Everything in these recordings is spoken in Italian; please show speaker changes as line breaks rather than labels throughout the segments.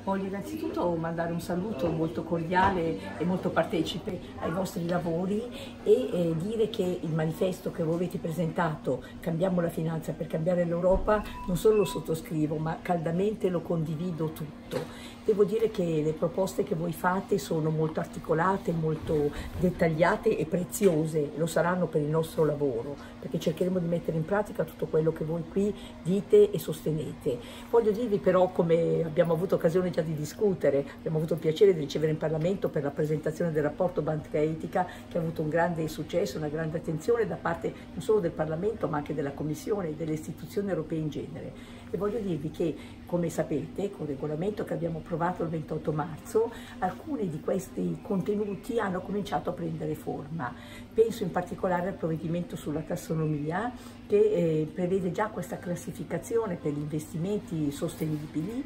Voglio innanzitutto mandare un saluto molto cordiale e molto partecipe ai vostri lavori e dire che il manifesto che voi avete presentato, Cambiamo la finanza per cambiare l'Europa, non solo lo sottoscrivo, ma caldamente lo condivido tutto. Devo dire che le proposte che voi fate sono molto articolate, molto dettagliate e preziose, lo saranno per il nostro lavoro, perché cercheremo di mettere in pratica tutto quello che voi qui dite e sostenete. Voglio dirvi però, come abbiamo avuto occasione già di discutere, abbiamo avuto il piacere di ricevere in Parlamento per la presentazione del rapporto Banca Etica, che ha avuto un grande successo, una grande attenzione da parte non solo del Parlamento ma anche della Commissione e delle istituzioni europee in genere. E voglio dirvi che, come sapete, con il regolamento che abbiamo approvato il 28 marzo, alcuni di questi contenuti hanno cominciato a prendere forma. Penso in particolare al provvedimento sulla tassonomia, che prevede già questa classificazione per gli investimenti sostenibili.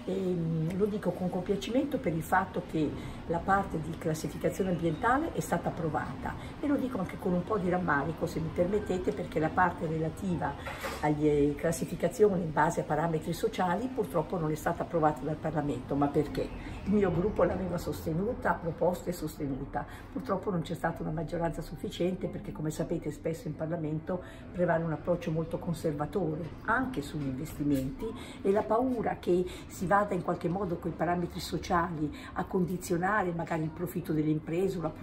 Lo dico con compiacimento per il fatto che la parte di classificazione ambientale è stata approvata, e lo dico anche con un po' di rammarico, se mi permettete, perché la parte relativa alle classificazioni in base a parametri sociali purtroppo non è stata approvata dal Parlamento. Ma perché? Il mio gruppo l'aveva sostenuta, proposta e sostenuta. Purtroppo non c'è stata una maggioranza sufficiente, perché, come sapete, spesso in Parlamento prevale un approccio molto conservatore anche sugli investimenti, e la paura che si vada in qualche modo con i parametri sociali a condizionare magari il profitto delle imprese o la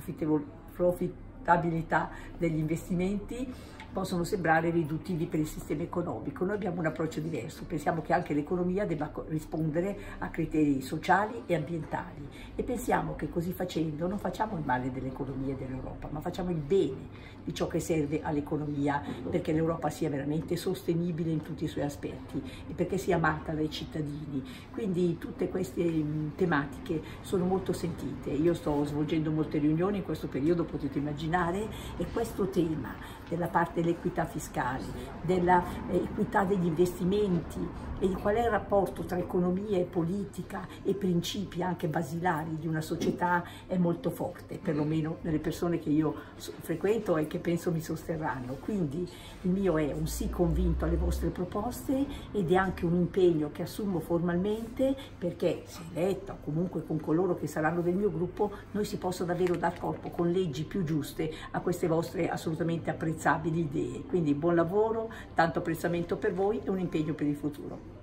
profittabilità degli investimenti possono sembrare riduttivi per il sistema economico. Noi abbiamo un approccio diverso, pensiamo che anche l'economia debba rispondere a criteri sociali e ambientali, e pensiamo che così facendo non facciamo il male dell'economia dell'Europa, ma facciamo il bene di ciò che serve all'economia, perché l'Europa sia veramente sostenibile in tutti i suoi aspetti e perché sia amata dai cittadini. Quindi tutte queste tematiche sono molto sentite. Io sto svolgendo molte riunioni in questo periodo, potete immaginare, e questo tema della parte dell'equità fiscale, dell'equità degli investimenti e di qual è il rapporto tra economia e politica e principi anche basilari di una società è molto forte, perlomeno nelle persone che io frequento e che penso mi sosterranno. Quindi il mio è un sì convinto alle vostre proposte, ed è anche un impegno che assumo formalmente, perché se eletta o comunque con coloro che saranno del mio gruppo, noi si possa davvero dar corpo con leggi più giuste a queste vostre assolutamente apprezzabili idee. Quindi buon lavoro, tanto apprezzamento per voi e un impegno per il futuro.